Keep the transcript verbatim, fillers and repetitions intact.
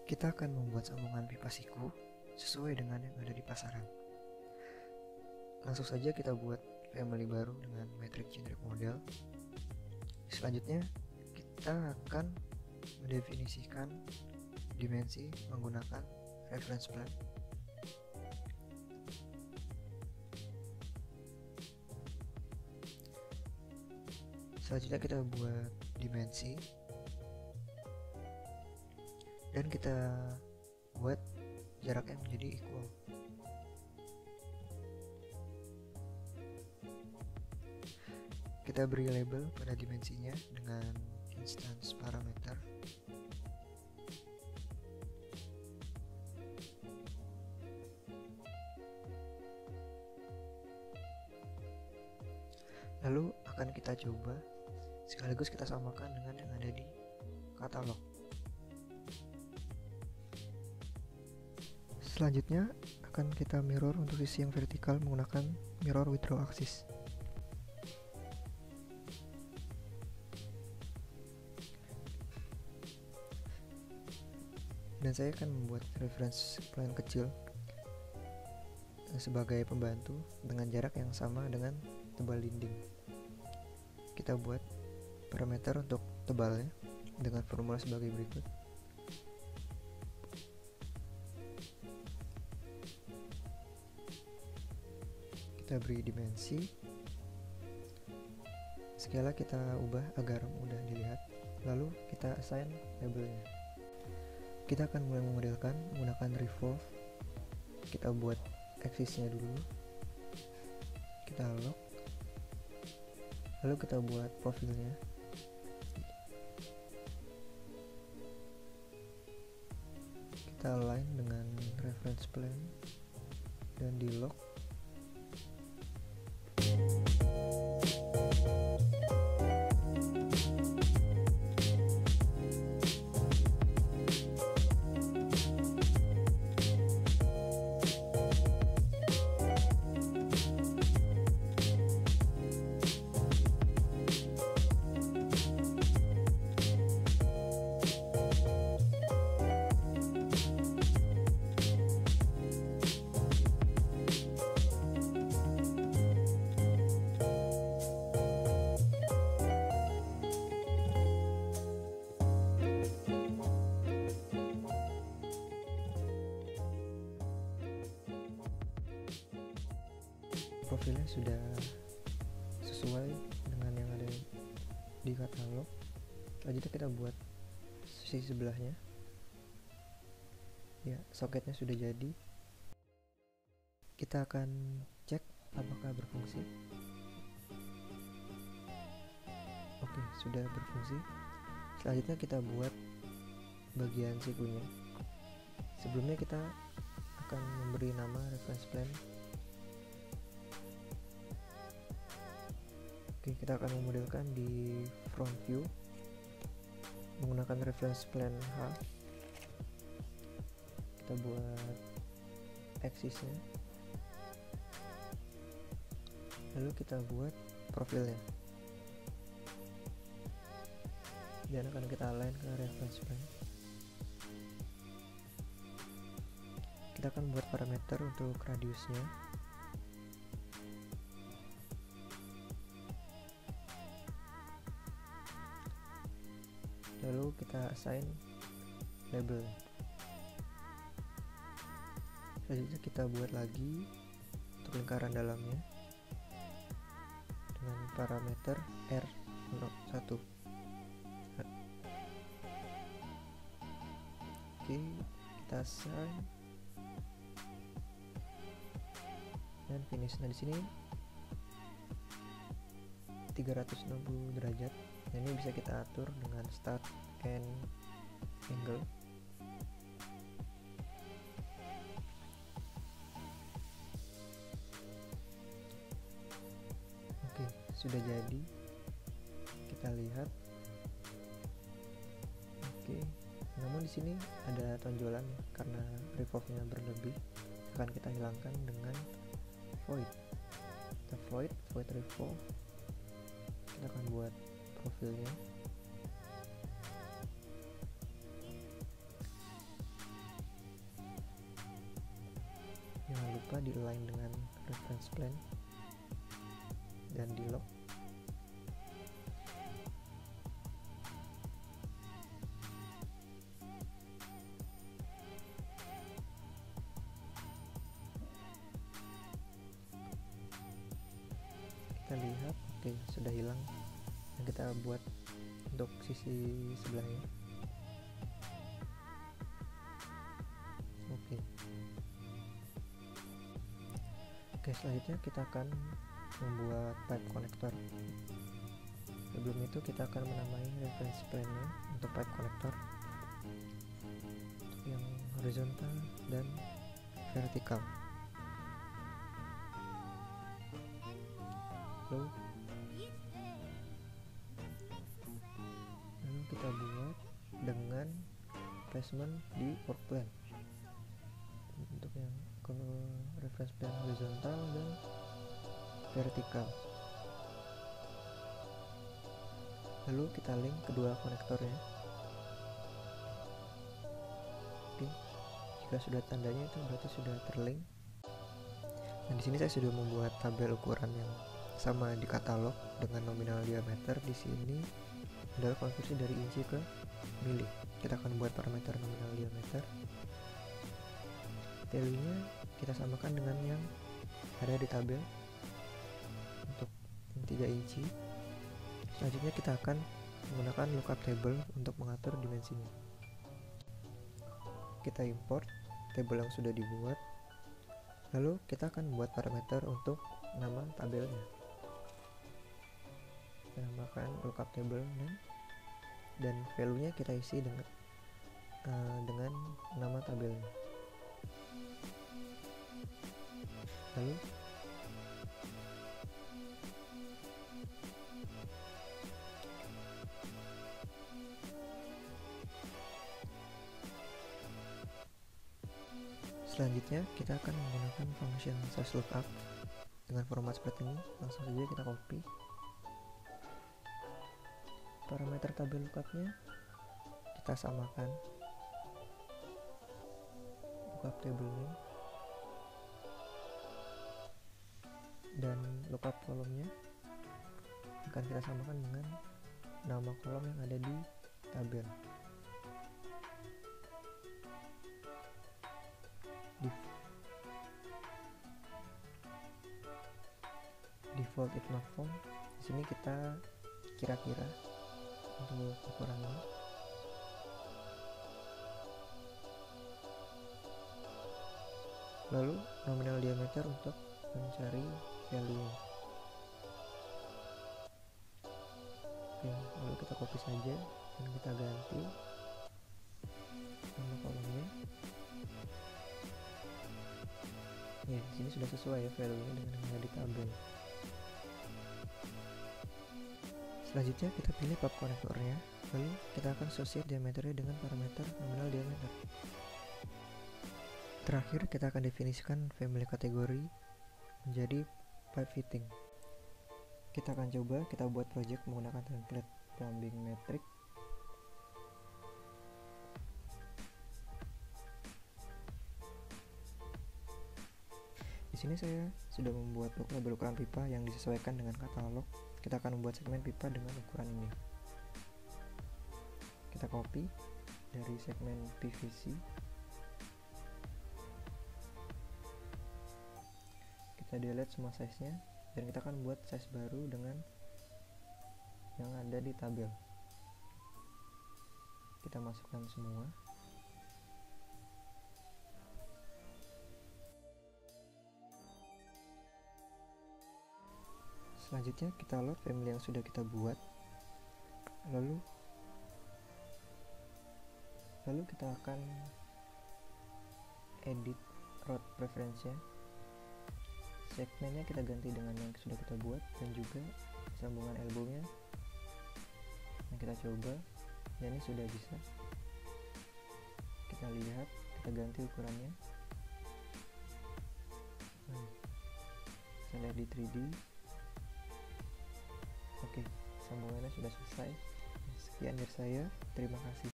Kita akan membuat sambungan pipa siku sesuai dengan yang ada di pasaran. Langsung saja kita buat family baru dengan metric generic model. Selanjutnya kita akan mendefinisikan dimensi menggunakan reference plan. Selanjutnya kita buat dimensi dan kita buat jaraknya menjadi equal. Kita beri label pada dimensinya dengan instance parameter. Lalu akan kita coba sekaligus kita samakan dengan yang ada di katalog. Selanjutnya akan kita mirror untuk sisi yang vertikal menggunakan mirror with row axis. Dan saya akan membuat reference plan kecil sebagai pembantu dengan jarak yang sama dengan tebal dinding. Kita buat parameter untuk tebalnya dengan formula sebagai berikut. Kita beri dimensi, skala kita ubah agar mudah dilihat, lalu kita assign labelnya. Kita akan mulai memodelkan menggunakan revolve. Kita buat aksisnya dulu, kita lock, lalu kita buat profilnya. Kita align dengan reference plan dan di lock. Profilnya sudah sesuai dengan yang ada di katalog. Selanjutnya kita buat sisi sebelahnya. Ya, soketnya sudah jadi. Kita akan cek apakah berfungsi. Oke, sudah berfungsi. Selanjutnya kita buat bagian sikunya. Sebelumnya kita akan memberi nama reference plan. Oke, kita akan memodelkan di front view menggunakan reference plan H. Kita buat axisnya, lalu kita buat profilnya dan akan kita align ke reference plan. Kita akan buat parameter untuk radiusnya. Lalu kita assign label. Selanjutnya kita buat lagi untuk lingkaran dalamnya dengan parameter R satu. Oke, kita assign dan finish. Nah, di sini tiga ratus enam puluh derajat. Nah, ini bisa kita atur dengan start and angle. Oke, sudah jadi. Kita lihat. Oke, namun di sini ada tonjolan karena revolve-nya berlebih. Akan kita hilangkan dengan void. Kita void, void revolve. Kita akan buat profilnya. di align dengan reference plane dan di lock. Kita lihat, oke, sudah hilang yang kita buat untuk sisi sebelahnya. Oke. Oke, selanjutnya kita akan membuat pipe connector. Sebelum itu kita akan menamai reference plane-nya untuk pipe connector untuk yang horizontal dan vertikal. Lalu, lalu kita buat dengan placement di work plane untuk yang ke reference plane horizontal dan vertikal. Lalu kita link kedua konektornya. Oke, jika sudah tandanya itu berarti sudah terlink. Dan di sini saya sudah membuat tabel ukuran yang sama di katalog dengan nominal diameter. Di sini adalah konversi dari inci ke mili. Kita akan buat parameter nominal diameter. Value-nya kita samakan dengan yang ada di tabel untuk tiga inci. Selanjutnya kita akan menggunakan lookup table untuk mengatur dimensinya. Kita import tabel yang sudah dibuat. Lalu kita akan membuat parameter untuk nama tabelnya. Kita namakan lookup table name dan value-nya kita isi dengan uh, dengan nama tabelnya. Lalu selanjutnya kita akan menggunakan function source lookup dengan format seperti ini. Langsung saja kita copy. Parameter tabel lookupnya kita samakan lookup table name dan lookup kolomnya akan kita samakan dengan nama kolom yang ada di tabel. Default if not found. Di sini kita kira-kira untuk ukurannya. Lalu nominal diameter untuk mencari value. Oke, lalu kita copy saja dan kita ganti nama kolomnya. Ya, di sini sudah sesuai ya value-nya dengan yang ada di tabel. Selanjutnya kita pilih pipe konektornya, lalu kita akan associate diameternya dengan parameter nominal diameter. Terakhir kita akan definisikan family kategori menjadi pipe fitting. Kita akan coba kita buat project menggunakan template plumbing metric. Di sini saya sudah membuat label ukuran pipa yang disesuaikan dengan katalog. Kita akan membuat segmen pipa dengan ukuran ini. Kita copy dari segmen P V C. Kita delete semua size-nya dan kita akan buat size baru dengan yang ada di tabel. Kita masukkan semua. Selanjutnya kita load family yang sudah kita buat. Lalu lalu kita akan edit route preference-nya. Segmennya kita ganti dengan yang sudah kita buat dan juga sambungan elbow-nya yang kita coba, dan ini sudah bisa. Kita lihat, kita ganti ukurannya. Nah, kita lihat di tiga D. Oke, sambungannya sudah selesai. Sekian dari saya, terima kasih.